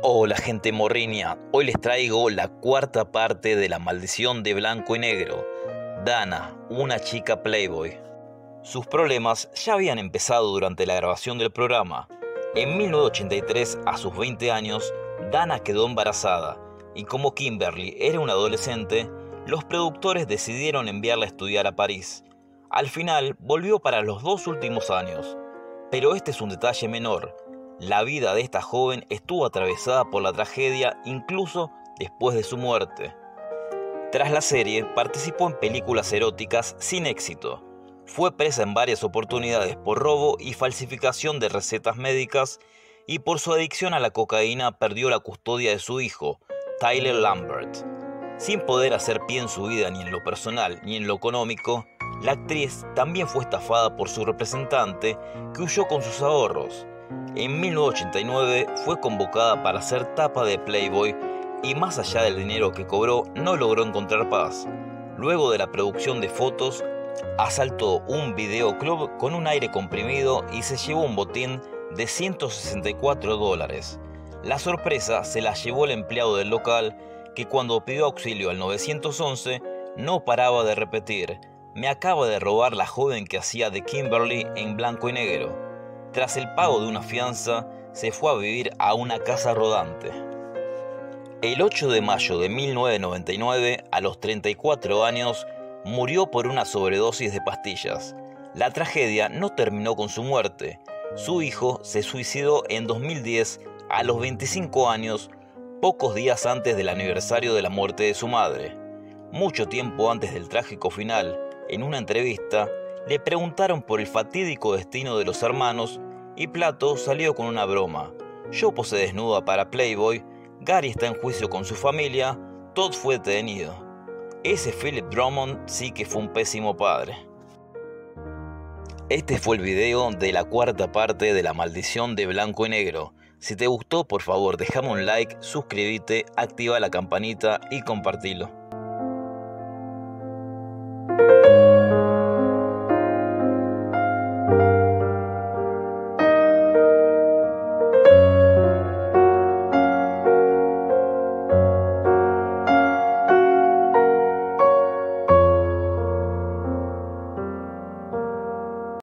Hola gente morriña, hoy les traigo la cuarta parte de La maldición de blanco y negro. Dana, una chica playboy. Sus problemas ya habían empezado durante la grabación del programa. En 1983, a sus 20 años, Dana quedó embarazada y como Kimberly era una adolescente, los productores decidieron enviarla a estudiar a París. Al final, volvió para los 2 últimos años. Pero este es un detalle menor. La vida de esta joven estuvo atravesada por la tragedia incluso después de su muerte. Tras la serie, participó en películas eróticas sin éxito. Fue presa en varias oportunidades por robo y falsificación de recetas médicas y por su adicción a la cocaína perdió la custodia de su hijo, Tyler Lambert. Sin poder hacer pie en su vida ni en lo personal ni en lo económico, la actriz también fue estafada por su representante que huyó con sus ahorros. En 1989 fue convocada para ser tapa de Playboy y más allá del dinero que cobró no logró encontrar paz. Luego de la producción de fotos, asaltó un videoclub con un aire comprimido y se llevó un botín de $164. La sorpresa se la llevó el empleado del local que cuando pidió auxilio al 911 no paraba de repetir: "Me acaba de robar la joven que hacía de Kimberly en blanco y negro". Tras el pago de una fianza, se fue a vivir a una casa rodante. El 8 de mayo de 1999, a los 34 años, murió por una sobredosis de pastillas. La tragedia no terminó con su muerte. Su hijo se suicidó en 2010 a los 25 años, pocos días antes del aniversario de la muerte de su madre. Mucho tiempo antes del trágico final, en una entrevista, le preguntaron por el fatídico destino de los hermanos y Plato salió con una broma: "Yo posé desnuda para Playboy, Gary está en juicio con su familia, Todd fue detenido". Ese Philip Drummond sí que fue un pésimo padre. Este fue el video de la cuarta parte de La maldición de blanco y negro. Si te gustó, por favor, déjame un like, suscríbete, activa la campanita y compartilo.